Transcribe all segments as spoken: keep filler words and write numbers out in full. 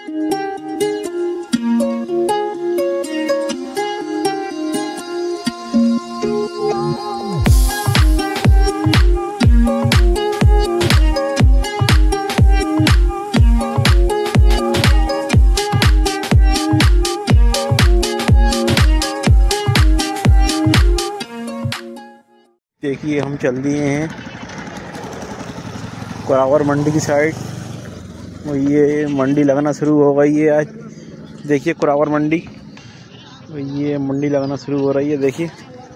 देखिए हम चल दिए हैं कुरावर मंडी की साइड। और ये मंडी लगना शुरू हो गई है आज। देखिए कुरावर मंडी, ये मंडी लगना शुरू हो रही है देखिए।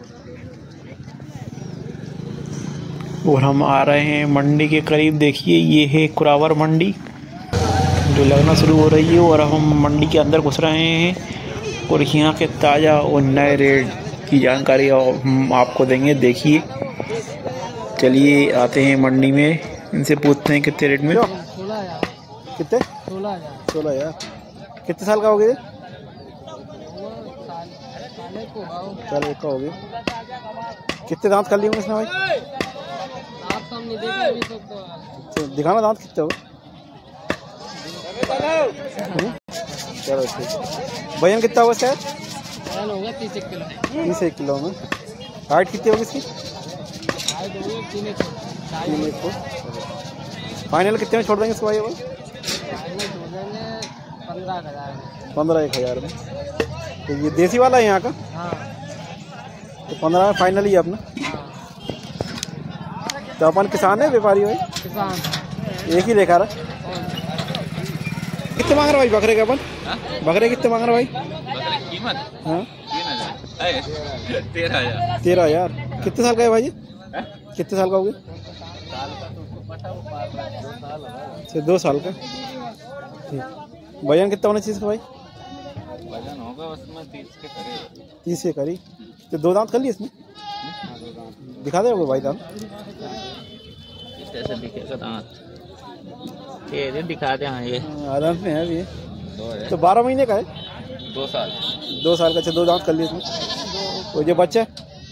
और हम आ रहे हैं मंडी के करीब। देखिए ये है कुरावर मंडी जो लगना शुरू हो रही है। और हम मंडी के अंदर घुस रहे हैं और यहाँ के ताज़ा और नए रेट की जानकारी हम आपको देंगे। देखिए चलिए आते हैं मंडी में, इनसे पूछते हैं कितने रेट में। कितने? सोलह हज़ार। सोलह हज़ार। कितने साल का हो गया? साल एक का हो गया। कितने दांत कर लिए होंगे इसमें भाई? दिखाना दांत कितने हो। चलो ठीक। वजन कितना होगा शायद? होगा तीस एक किलो। तीस एक किलो में। हाइट कितनी होगी इसकी? तीन एक फुट। फाइनल कितने में छोड़ देंगे इसको भाई? पंद्रह एक हज़ार में। तो ये देसी वाला है यहाँ का? हाँ। तो पंद्रह में फाइनल ही है अपना। हाँ। तो अपन किसान है व्यापारी भाई? किसान। एक ही लेखा रहा। कितने मांग रहा भाई बकरे के अपन? बकरे कितने मांग रहा भाई? बकरे कीमत? हाँ तेरह हजार। तेरह हजार। कितने साल का है भाई ये? कितने साल का हो गया? अच्छा दो साल का। ठीक। वजन कितना होना चाहिए इसका भाई? वजन होगा उसमें तीस के करीब। तीस के करीब। तो दो दांत कर लिए इसमें? दिखा दे भाई दांत। कैसे दिखेगा दांत? ये दिखा दे। हाँ ये दांत में है ये। तो बारह महीने का है? दो साल। दो साल का। अच्छा दो दांत कर लिए इसमें। और ये बच्चा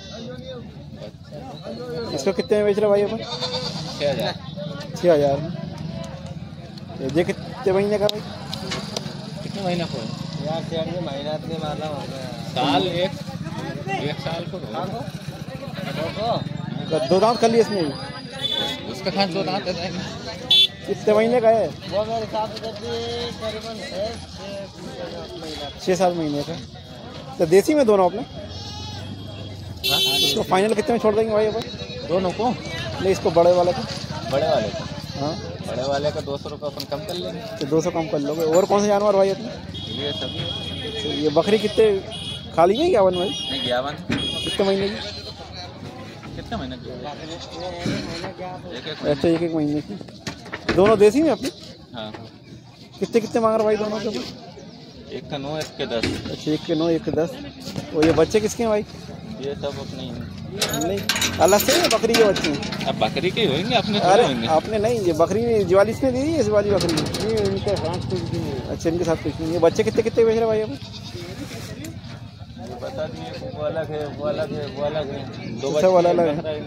इसको कितने में बेच रहे भाई अपन? छः हज़ार। छः हज़ार में। ये कितने महीने का भाई? कितने महीने को? यार छः महीना इतने माला हो गया। साल एक एक साल को दो दांत कर लिए इसमें भी? उसका खान दो दांत है। कितने महीने का है? वो मेरे हिसाब से करीबन छः सात महीने का। तो देसी में दोनों अपने? इसको फाइनल कितने में छोड़ देंगे भाई अपन? दोनों को? नहीं इसको बड़े वाले को। बड़े वाले को? हाँ बड़े वाले का दो सौ रुपये अपन कम कर लेंगे। तो दो सौ कम कर लोगे। और कौन से जानवर भाई अपने? ये सभी। ये बकरी कितने खाली है? ग्यावन भाई? नहीं ग्यावन। कितने महीने की? कितने महीने की? अच्छा एक एक महीने की। दोनों देसी में अपने? हाँ। कितने कितने मांग रहे भाई दोनों के? एक का नौ एक के दस। अच्छा एक के नौ एक के दस। और ये बच्चे किसके हैं भाई? ये सब अपने नहीं अलग से बकरी के बच्चे हैं। अब बकरी के होंगे अपने? अरे आपने नहीं, ये बकरी दिवाली इसमें दी है इस वाली बकरी में। इनके साथ कुछ भी नहीं। अच्छा इनके साथ कुछ नहीं। ये बच्चे कितने कितने बेच रहे भाई अपन? बता दिए वो अलग है वो अलग है वो अलग है। दो बच्चे अलग है।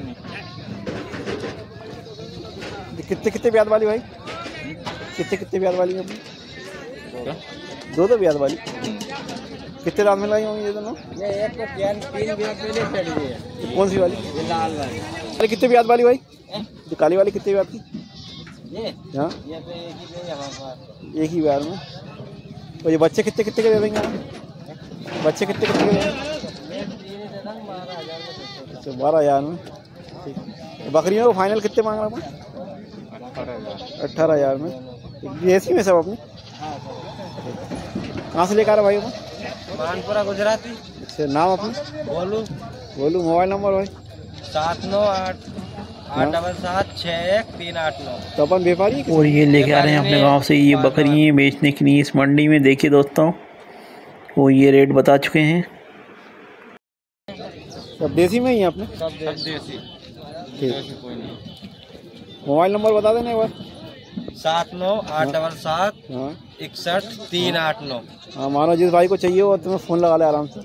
कितने कितने ब्याज वाली भाई? कितने कितने ब्याज वाली है अपनी? दो दो ब्याज वाली। कितने दांत में लाई होंगी ये दोनों? ये एक तो तीन तीन ब्याज पहले चली है। कौन सी वाली? ये लाल वाली। अरे कितने ब्याज वाली भाई? ये काली वाली कितने ब्याज की? ये हाँ ये तो एक ही ब्याज हमारे पास। एक ही ब्याज में। और ये बच्चे कितने कितने के दे देंगे? बच्चे कितने कितने के देंगे? अच्छा बारह हज़ार में। ठीक। बकरियों को फाइनल कितने मांग रहा है? अट्ठारह हज़ार में। देसी में सब अपने? कहाँ से लेकर आ रहे भाई अपन? मानपुरा गुजराती। अच्छा नाम अपने? बोलू। बोलू। मोबाइल नंबर भाई? सात नौ आठ आठ डबल सात छः एक तीन आठ नौ। तो अपन व्यापारी। और ये लेके आ रहे हैं अपने गांव से ये बकरियाँ बेचने के लिए इस मंडी में। देखिए दोस्तों वो ये रेट बता चुके हैं। सब देसी में ही है अपने? सब देसी। ठीक। मोबाइल नंबर बता देना एक बार। सात नौ आठ डबल सात इकसठ तीन आठ नौ। हाँ मानो जिस भाई को चाहिए वो तुम्हें फ़ोन लगा ले आराम से।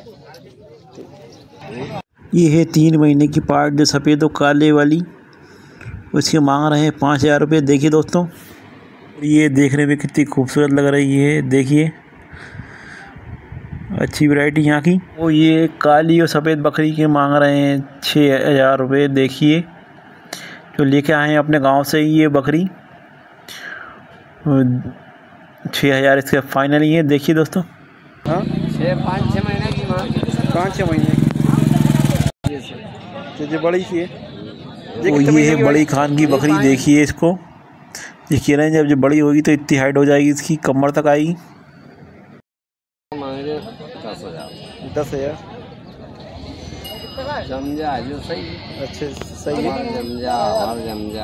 ये है तीन महीने की पार्ट जो सफ़ेद और काले वाली, उसके मांग रहे हैं पाँच हज़ार रुपये। देखिए दोस्तों ये देखने में कितनी खूबसूरत लग रही है, देखिए अच्छी वैरायटी यहाँ की। वो ये काली और सफ़ेद बकरी के मांग रहे हैं छः हज़ार रुपये। देखिए जो लेके आए हैं अपने गांव से ही ये बकरी, छः हज़ार इसके फाइनल ही है। देखिए दोस्तों, हाँ छः पाँच छः महीने की माँ, पाँच छः महीने तो जो बड़ी सी है, वो ये है बड़ी खान की बकरी। देखिए इसको, ये कह रहे हैं जब जो बड़ी होगी तो इतनी हाइट हो जाएगी, इसकी कमर तक आएगी। दस हजार दस हजार जमजा जो सही। अच्छा सही है, जमजा और जमजा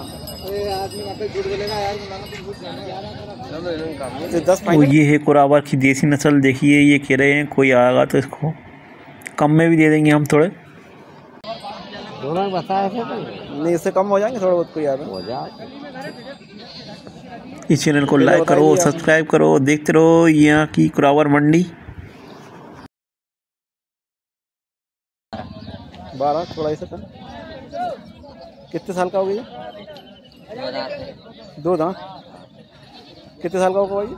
तो दस वो ये है कुरावर की देसी नस्ल। देखिए ये कह रहे हैं कोई आएगा तो इसको कम में भी दे देंगे हम थोड़े। दोनों बताए थे तो नहीं, इससे कम हो जाएंगे थोड़ा बहुत, कोई यार हो जाए। इस चैनल को लाइक करो, सब्सक्राइब करो, देखते रहो यहाँ की कुरावर मंडी। बारह थोड़ा ही कम। कितने साल का हो गया? दो दांत। कितने साल का होगा भाई?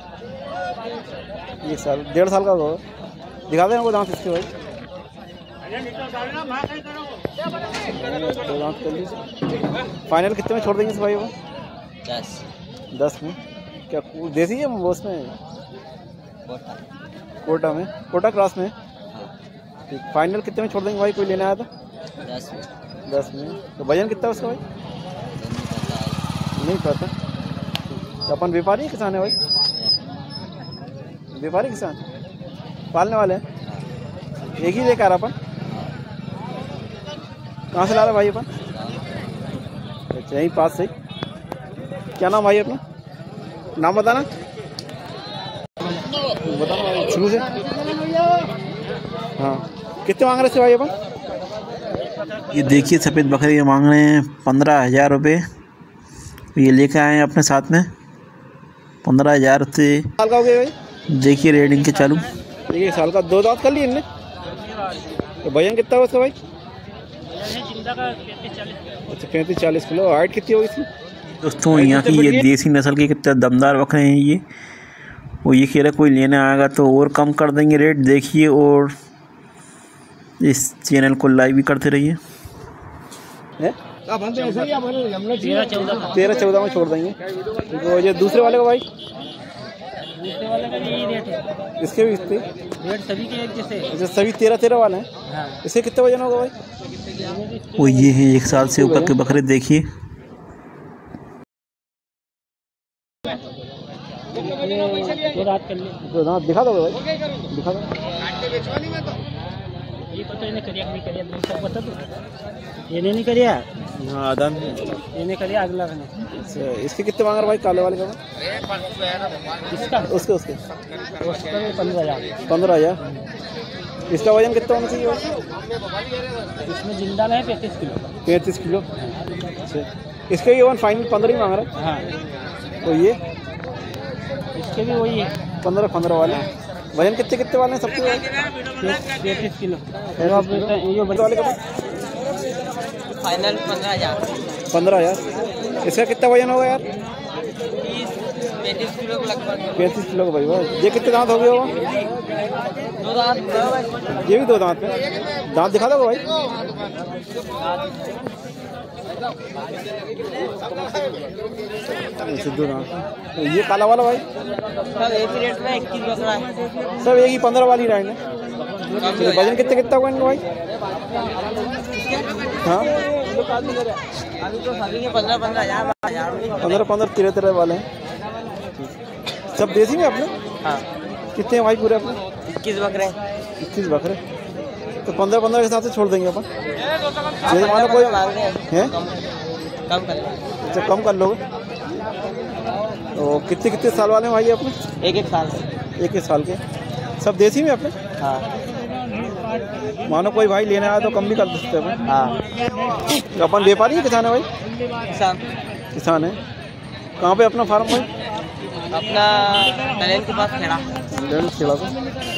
एक साल डेढ़ साल का होगा। दिखा देना वो दांत इसके भाई। दो दांत कर लीजिए। फाइनल कितने में छोड़ देंगे इस भाई को? दस दस में। क्या देसी है वो उसमें? कोटा में, कोटा क्रॉस में। ठीक, फाइनल कितने में छोड़ देंगे भाई? कोई लेने आया था? दस में। दस में। तो वजन कितना है उसका भाई? नहीं पता। तो अपन व्यापारी है किसान है भाई? व्यापारी किसान पालने वाले हैं? एक ही लेकर अपन? कहाँ से ला रहे भाई अपन? अच्छा यहीं पास से। क्या नाम भाई अपना? नाम बताना, बताना भाई शुरू से। हाँ कितने मांग रहे थे भाई अपन? ये देखिए सफ़ेद बकरी मांग रहे हैं पंद्रह हज़ार रुपये। ये लेके आए हैं अपने साथ में पंद्रह हज़ार से। साल का हो गया भाई? देखिए रेडिंग के चालू। एक साल का। दो दांत कर लिए इनने? तो वजन कितना है उसका भाई? अच्छा पैंतीस चालीस किलो। हाइट कितनी होगी इसकी? दोस्तों यहाँ की ये देसी नस्ल के कितने दमदार बकरे हैं ये। वो ये कह रहे कोई लेने आएगा तो और कम कर देंगे रेट। देखिए और इस चैनल को लाइक भी करते रहिए। तेरह चौदह में छोड़ देंगे। तो ये दूसरे वाले को भाई? दूसरे वाले का यही रेट है। इसके भी इतने रेट सभी के एक जैसे। अच्छा सभी तेरह तेरह वाले हैं। हाँ। इसके कितने वजन होगा भाई? वो ये है एक साल से ऊपर के बकरे। देखिए दो रात कर लिए। दो दांत दिखा दो भाई, दिखा दो। ये पता नहीं करिया नहीं करिया दो सब बता दो। ये नहीं करिया। हाँ आधा ये नहीं करिया अगला ने। अच्छा इसके कितने मांग रहे भाई काले वाले का? इसका उसके उसके उसका भी पंद्रह हजार। पंद्रह हज़ार। इसका वजन कितना होना चाहिए भाई? इसमें जिंदा है पैंतीस किलो। पैंतीस किलो। अच्छा इसके भी वन फाइनल पंद्रह ही मांग रहा है। हाँ तो ये इसके भी वही है पंद्रह पंद्रह वाले। वजन कितने कितने वाले हैं सबके? पैंतीस किलो। ये वाले का फाइनल पंद्रह हजार। पंद्रह हज़ार। इसका कितना वजन होगा यार? पैंतीस किलो लगभग। पैंतीस किलो का भाई वाह। ये कितने दांत हो गए होगा? दो दांत। ये भी दो दांत में। दांत दिखा दो भाई। दो दांत। तो ये काला वाला भाई? सब एक ही रेट में इक्कीस बकरा है। सब एक ही पंद्रह वाली राइड है। तो वजन कितने कितना होगा इनका भाई? हाँ अभी तो सभी के पंद्रह पंद्रह हजार पंद्रह पंद्रह तेरह तेरह वाले हैं। सब देसी में अपने? हाँ कितने हैं भाई पूरे अपने? इक्कीस बकरे। इक्कीस बकरे। तो पंद्रह पंद्रह के हिसाब से छोड़ देंगे अपन। मानो कोई है कम कर अच्छा कम कर लोगे। तो कितने कितने साल वाले हैं भाई अपने? एक एक साल। एक एक साल के। सब देसी में अपने? हाँ मानो कोई भाई लेने आया तो कम भी कर सकते हैं अपन। हाँ तो अपन व्यापारी है किसान है भाई? किसान। किसान है। कहाँ पे अपना फार्म भाई? अपना टैलेंट के पास खेड़ा। खेड़ा को।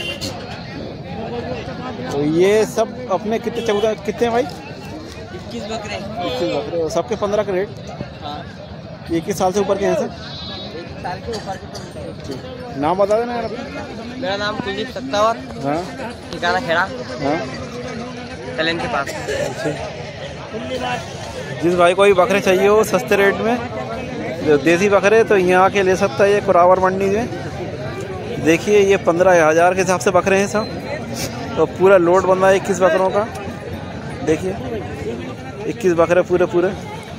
तो ये सब अपने कितने चौदह कितने हैं भाई? इक्कीस बकरे। इक्कीस बकरे। सबके पंद्रह के रेट? हाँ एक ही साल से ऊपर के हैं सर? साल के ऊपर के। नाम बता देना यार। मेरा नाम कुलदीप सत्तावर, हाँ ठिकाना खेड़ा, हाँ। कल्याण के पास। अच्छा, जिस भाई को भी बकरे चाहिए हो सस्ते रेट में, जो देसी बकरे, तो यहाँ आके ले सकता है ये कुरावर मंडी में। देखिए ये पंद्रह हज़ार के हिसाब से बकरे हैं सब, तो पूरा लोड बन रहा है इक्कीस बकरों का। देखिए इक्कीस बकरे पूरे पूरे।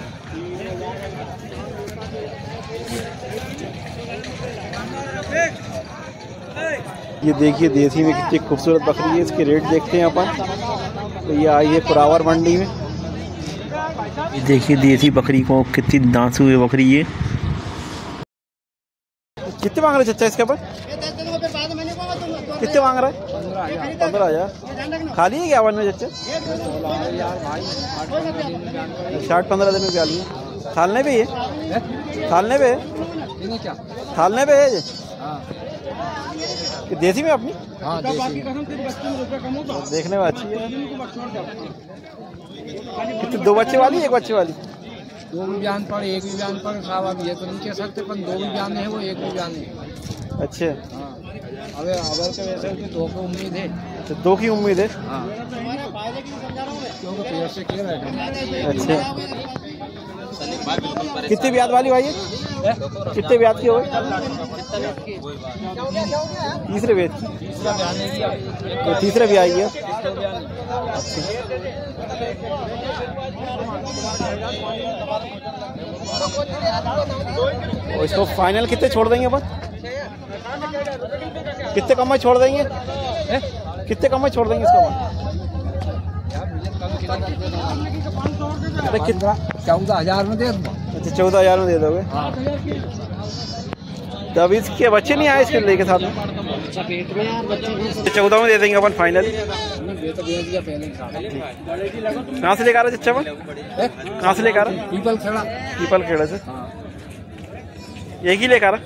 ये देखिए देसी में कितनी खूबसूरत बकरी है, इसके रेट देखते हैं अपन। तो ये आई है कुरावर मंडी में। ये देखिए देसी बकरी को कितनी दांत हुई बकरी है। कितने मांग रहे चच्चा इसके ऊपर? कितने मांग रहा है? पंद्रह हज़ार। खाली है क्या वन में चच्चा? साठ पंद्रह दिन में क्या लिया? थालने पे है? थालने पे है? थालने पे है? कि देसी में अपनी? हाँ, देसी। देखने में अच्छी है। कितने, दो बच्चे वाली एक बच्चे वाली? दो भी बयान पर, एक भी बयान पर खावा भी है, तो नहीं कह सकते, पर दो भी बयान है वो, एक भी बयान है। अच्छे। हाँ, अबे अबर के वैसे उसकी दो की उम्मीद है। तो दो की उम्मीद है। हाँ, क्योंकि पेड़ से क्लियर है। अच्छा, कितनी ब्याज वाली भाई है? कितने ब्याज की हो गई? तीसरे ब्याज की। तो तीसरे भी आई है। और इसको फाइनल कितने छोड़ देंगे अपन? कितने कम में छोड़ देंगे? कितने कम में छोड़ देंगे इसको अपन? कितना? चौदह हजार में दे दूँ। अच्छा, चौदह हजार में दे दोगे? हाँ। तो अभी इसके बच्चे नहीं आए इसके लेके साथ में? चौदह में दे देंगे अपन फाइनल। कहाँ से लेकर आ रहे चच्चा अपन? कहाँ से लेकर आ रहे? पीपल खेड़ा। पीपल खेड़े से। एक ही लेकर आ?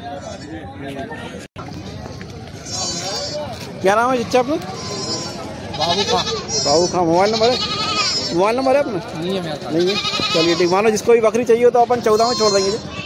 क्या नाम है चच्चा अपने? बाबू का। बाबू खां। मोबाइल नंबर है? मोबाइल नंबर है अपना? नहीं है मेरा। नहीं है। चलिए ठीक, मानो जिसको भी बकरी चाहिए हो तो अपन चौदह में छोड़ देंगे।